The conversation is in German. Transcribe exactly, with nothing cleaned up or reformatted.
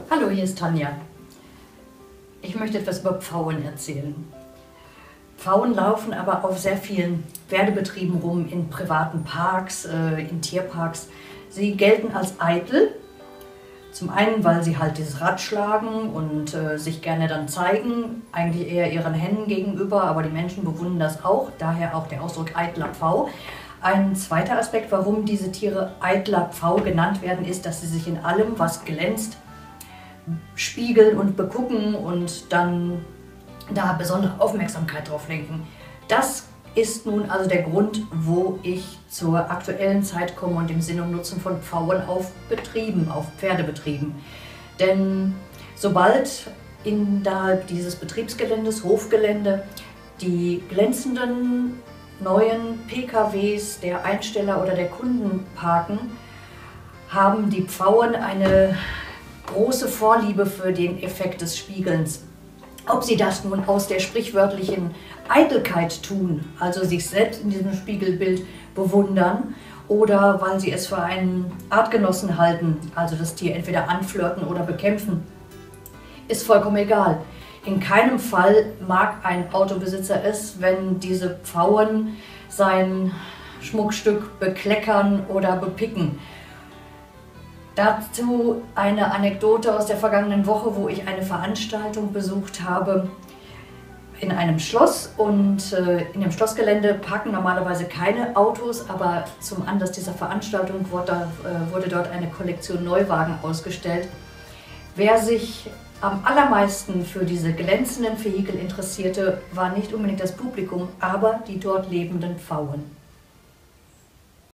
Hallo, hier ist Tanja. Ich möchte etwas über Pfauen erzählen. Pfauen laufen aber auf sehr vielen Pferdebetrieben rum, in privaten Parks, äh, in Tierparks. Sie gelten als eitel. Zum einen, weil sie halt dieses Rad schlagen und äh, sich gerne dann zeigen, eigentlich eher ihren Hennen gegenüber, aber die Menschen bewundern das auch, daher auch der Ausdruck eitler Pfau. Ein zweiter Aspekt, warum diese Tiere eitler Pfau genannt werden, ist, dass sie sich in allem, was glänzt, spiegeln und begucken und dann da besondere Aufmerksamkeit drauf lenken. Das ist nun also der Grund, wo ich zur aktuellen Zeit komme und dem Sinn und Nutzen von Pfauen auf Betrieben, auf Pferdebetrieben. Denn sobald innerhalb dieses Betriebsgeländes, Hofgelände, die glänzenden neuen P K Ws der Einsteller oder der Kunden parken, haben die Pfauen eine große Vorliebe für den Effekt des Spiegelns. Ob sie das nun aus der sprichwörtlichen Eitelkeit tun, also sich selbst in diesem Spiegelbild bewundern, oder weil sie es für einen Artgenossen halten, also das Tier entweder anflirten oder bekämpfen, ist vollkommen egal. In keinem Fall mag ein Autobesitzer es, wenn diese Pfauen sein Schmuckstück bekleckern oder bepicken. Dazu eine Anekdote aus der vergangenen Woche, wo ich eine Veranstaltung besucht habe in einem Schloss, und äh, in dem Schlossgelände parken normalerweise keine Autos, aber zum Anlass dieser Veranstaltung wurde, äh, wurde dort eine Kollektion Neuwagen ausgestellt. Wer sich am allermeisten für diese glänzenden Vehikel interessierte, war nicht unbedingt das Publikum, aber die dort lebenden Pfauen.